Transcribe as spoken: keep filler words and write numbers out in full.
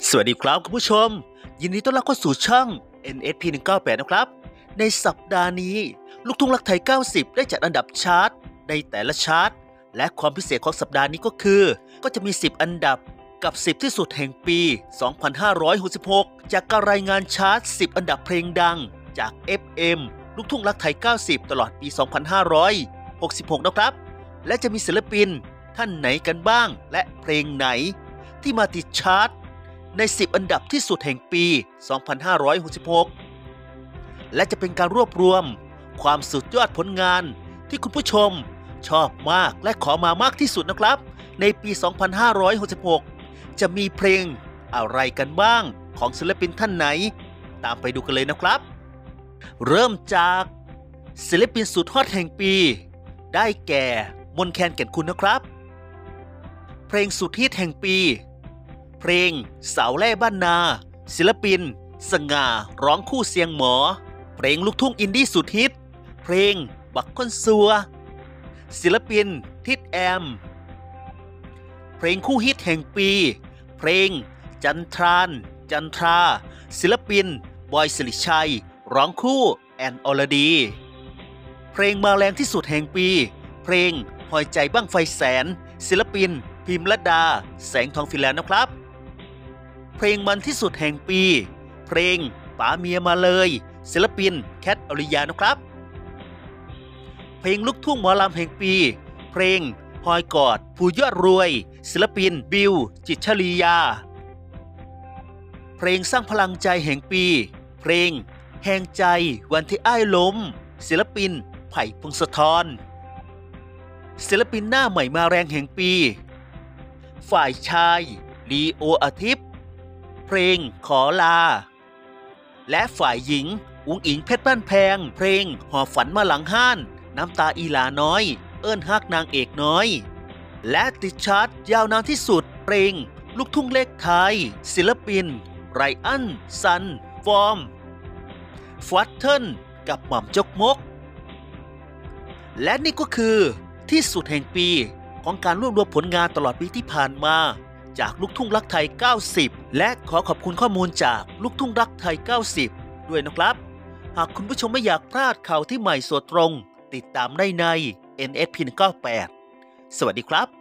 สวัสดีครับคุณผู้ชมยินดีต้อนรับเข้าสู่ช่อง เอ็น เอส พี หนึ่งเก้าแปด นะครับในสัปดาห์นี้ลูกทุ่งรักไทยเก้าสิบได้จัดอันดับชาร์ตในแต่ละชาร์ตและความพิเศษของสัปดาห์นี้ก็คือก็จะมีสิบอันดับกับสิบที่สุดแห่งปี สองพันห้าร้อยหกสิบหก จากการรายงานชาร์ตสิบอันดับเพลงดังจาก เอฟ เอ็ม ลูกทุ่งรักไทยเก้าสิบตลอดปี สองพันห้าร้อยหกสิบหก นะครับและจะมีศิลปินท่านไหนกันบ้างและเพลงไหนที่มาติดชาร์ตในสิบอันดับที่สุดแห่งปี สองพันห้าร้อยหกสิบหก และจะเป็นการรวบรวมความสุดยอดผลงานที่คุณผู้ชมชอบมากและขอมามากที่สุดนะครับในปี สองพันห้าร้อยหกสิบหก จะมีเพลงอะไรกันบ้างของศิลปินท่านไหนตามไปดูกันเลยนะครับ เริ่มจากศิลปินสุดฮอตแห่งปีได้แก่มนต์แคนแก่นคุณนะครับเพลงสุดฮิตแห่งปีเพลงสาวแร่บ้านนาศิลปินสง่าร้องคู่เสียงหมอเพลงลูกทุ่งอินดี้สุดฮิตเพลงบักคนซัวศิลปินทิดแอมเพลงคู่ฮิตแห่งปีเพลงจันทรานจันทราศิลปินบอยสิริชัยร้องคู่แอนอรดีเพลงมาแรงที่สุดแห่งปีเพลงหอยใจบ้างไฟแสนศิลปินพิมระดาแสงทองฟิแลนด์นะครับเพลงมันที่สุดแห่งปีเพลงป๋าเมียมาเลยศิลปินแคทอริยานะครับเพลงลูกทุ่งหมอลำแห่งปีเพลงหอยกอดผู้ยอดรวยศิลปินบิวจิตรชลียาเพลงสร้างพลังใจแห่งปีเพลงแห่งใจวันที่อ้ายล้มศิลปินไผ่พงศธรศิลปินหน้าใหม่มาแรงแห่งปีฝ่ายชายลีโออาทิตย์เพลงขอลาและฝ่ายหญิงอุ๋งอิงเพชรบ้านแพงเพลงหอบฝันมาหลังห้านน้ำตาอีหลาน้อยเอิ้นฮักนางเอกน้อยและติดชาร์ตยาวนานที่สุดเพลงลูกทุ่งเลขไทยศิลปินไรอันซันฟอร์มฟัตเทิลกับหม่ำจกมกและนี่ก็คือที่สุดแห่งปีของการรวบรวมผลงานตลอดปีที่ผ่านมาจากลูกทุ่งรักไทยเก้าสิบและขอขอบคุณข้อมูลจากลูกทุ่งรักไทยเก้าสิบด้วยนะครับหากคุณผู้ชมไม่อยากพลาดข่าวที่ใหม่สดตรงติดตามได้ใน เอ็น เอส พี หนึ่งเก้าแปด สวัสดีครับ